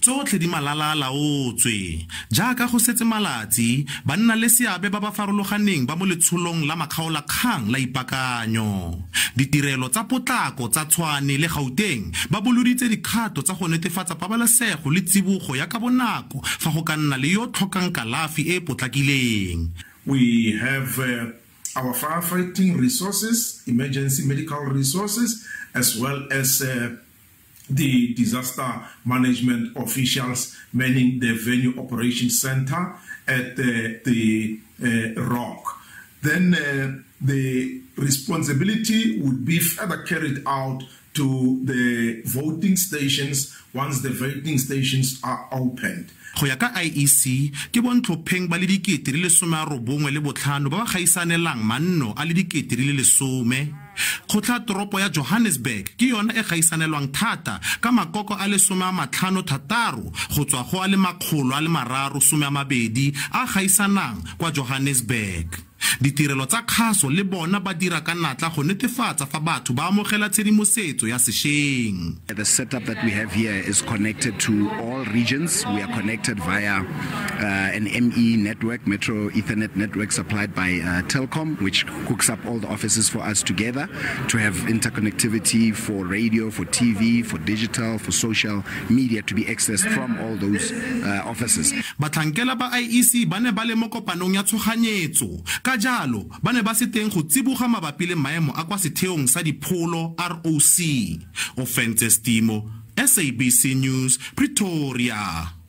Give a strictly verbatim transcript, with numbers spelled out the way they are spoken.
tsotlhe di malala-a-laotswe jaaka go setse malatsi ba nna le seabe ba ba farologaneng ba mo letsholong la makgaolakgang la ipakanyo. Ditirelo tsa potlako tsa Tshwane le Gauteng ba boloditse dikgato tsa go netefatsa pabalesego le tsibogo ya ka bonako fa go ka nna le yo tlhokang kalafi e potlakileng. We have uh, our firefighting resources, emergency medical resources, as well as uh, the disaster management officials manning the venue operations center at uh, the uh, Rock. Then uh, the responsibility would be further carried out to the voting stations once the voting stations are opened. Go ya ka I E C ke bontlhopheng ba le dikete le some a robongwe le botlhano ba ba gaisanelang manno a le dikete le lesome. Kgotla toropo ya Johannesburg ke yona e gaisanelwang thata ka makoko a le some a matlhano thataro go tswa go a le makgolo a le mararo some a mabedi a gaisanang kwa Johannesburg. Ditirelo tsa kgaso le bona ba dira ka natla go netefatsa fa batho ba amogela tshedimosetso ya sešeng. The setup that we have here is connected to all regions. We are connected via uh, an M E network, Metro Ethernet network supplied by uh, Telkom, which hooks up all the offices for us together to have interconnectivity for radio, for T V, for digital, for social media to be accessed from all those uh, offices. Batlhankela ba I E C ba ne ba le mo kopanong ya tshoganyetso ka jalo ba ne ba se teng go tsiboga mabapi le maemo a kwa setheong sa dipholo R O C. Offense Stimo, S A B C News, Pretoria.